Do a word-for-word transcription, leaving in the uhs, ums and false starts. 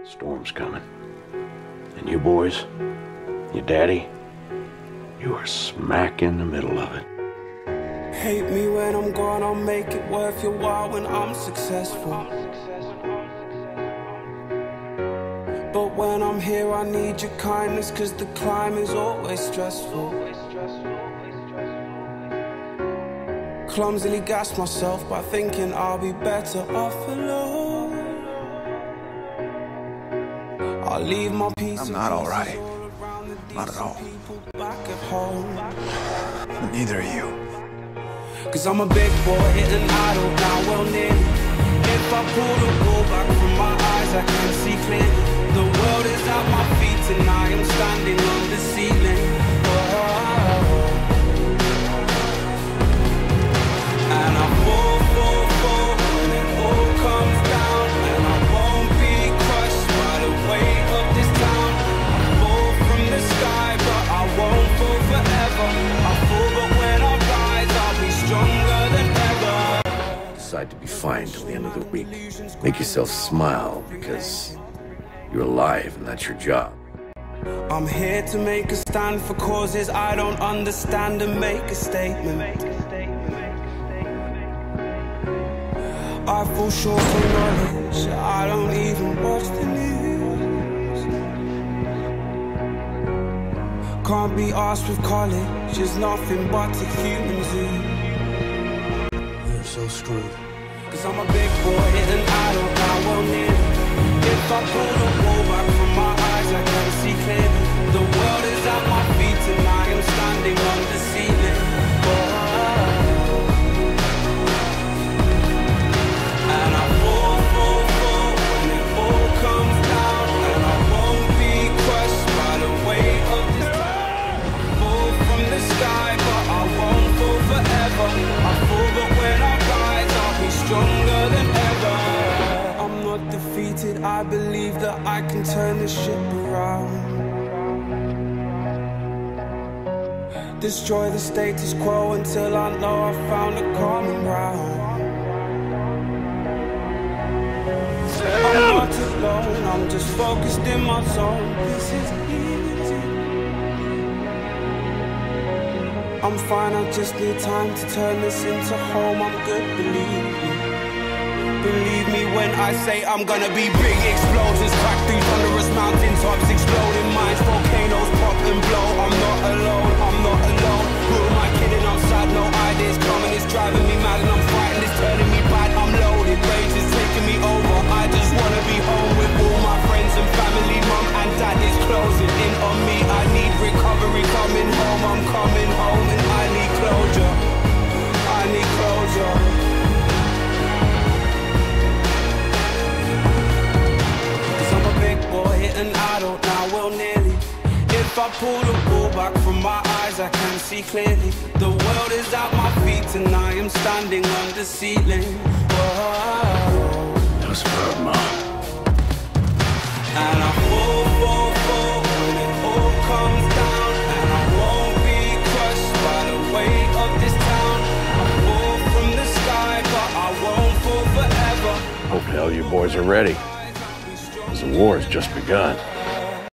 Storm's coming. And you boys, your daddy, you are smack in the middle of it. Hate me when I'm gone, I'll make it worth your while when I'm successful. But when I'm here, I need your kindness, cause the climb is always stressful. Clumsily gas myself by thinking I'll be better off alone. I'll leave my peace. I'm not alright. Not at all. But neither are you. Cause I'm a big boy and I don't now well nearly. If I pull the wool back from my eyes, I can see clearly. The world is at my feet and I am standing on the ceiling. Oh. And I fall, fall, fall when it all comes down. And I won't be crushed by the weight of this town. I fall from the sky, but I won't fall forever. I fall, but when I rise, I'll be stronger than ever. Decide to be fine till the end of the week. Make yourself smile because you're alive and that's your job. I'm here to make a stand for causes I don't understand and make a statement. I fall short of knowledge, I don't even watch the news. Can't be asked with college, it's nothing but a human zoo. You're so screwed. Cause I'm a big boy and I don't know well near. If I pull the wool back from my eyes, I can see clearly. The world is at my feet and I am standing on the ceiling. Oh. And I fall, fall, fall when it all comes down. And I won't be crushed by the weight of this town. I fall from the sky, but I won't fall forever. I fall, but when I rise, I'll be stronger than ever. I'm not defeated, I believe that I can turn this ship around. Destroy the status quo until I know I've found a common ground. I'm not alone, I'm just focused in my zone. This is easy. I'm fine, I just need time to turn this into home. I'm good, believe me. Believe me when I say I'm gonna be big explosions, crack through thunderous mountain tops, exploding minds, volcanoes pop and blow. I'm not alone, I'm not alone. Who am I kidding? I'm sad, no ideas coming. It's driving me mad and I'm fighting, it's turning me bad. I'm loaded, rage is taking me over. I just wanna be home with all my friends and family. Mum and dad is closing in on me. I need recovery, coming home. I'm coming home and I need closure. I need closure. And I don't know well nearly. If I pull the wool back from my eyes, I can see clearly. The world is at my feet and I am standing on the ceiling. Whoa. That was for our mom. And I fall, fall, fall when it all comes down. And I won't be crushed by the weight of this town. I fall from the sky, but I won't fall forever. Hope hell you boys are ready. The war has just begun.